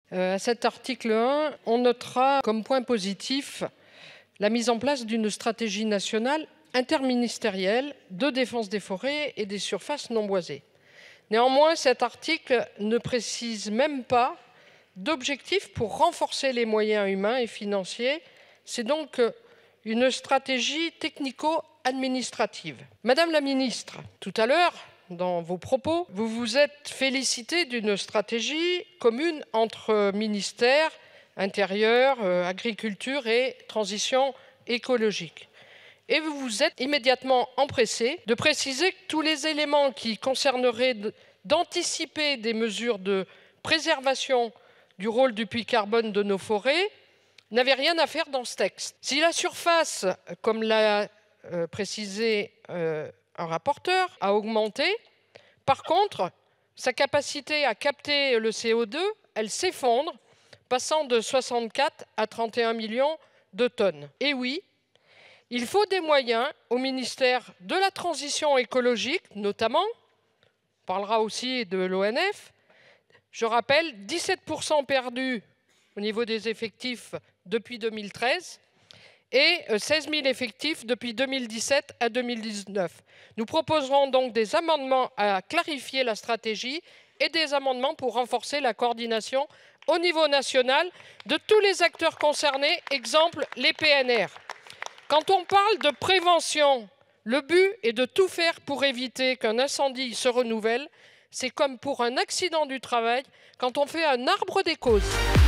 À cet article 1, on notera comme point positif la mise en place d'une stratégie nationale interministérielle de défense des forêts et des surfaces non boisées. Néanmoins, cet article ne précise même pas d'objectifs pour renforcer les moyens humains et financiers. C'est donc une stratégie technico-administrative. Madame la ministre, tout à l'heure, dans vos propos, vous vous êtes félicité d'une stratégie commune entre ministères, intérieur, agriculture et transition écologique. Et vous vous êtes immédiatement empressé de préciser que tous les éléments qui concerneraient d'anticiper des mesures de préservation du rôle du puits carbone de nos forêts n'avaient rien à faire dans ce texte. Si la surface, comme l'a précisé un rapporteur, a augmenté, par contre, sa capacité à capter le CO2, elle s'effondre, passant de 64 à 31 millions de tonnes. Et oui, il faut des moyens au ministère de la Transition écologique, notamment, on parlera aussi de l'ONF. Je rappelle, 17% perdus au niveau des effectifs depuis 2013 et 16 000 effectifs depuis 2017 à 2019. Nous proposerons donc des amendements à clarifier la stratégie et des amendements pour renforcer la coordination au niveau national de tous les acteurs concernés, exemple les PNR. Quand on parle de prévention, le but est de tout faire pour éviter qu'un incendie se renouvelle. C'est comme pour un accident du travail, quand on fait un arbre des causes.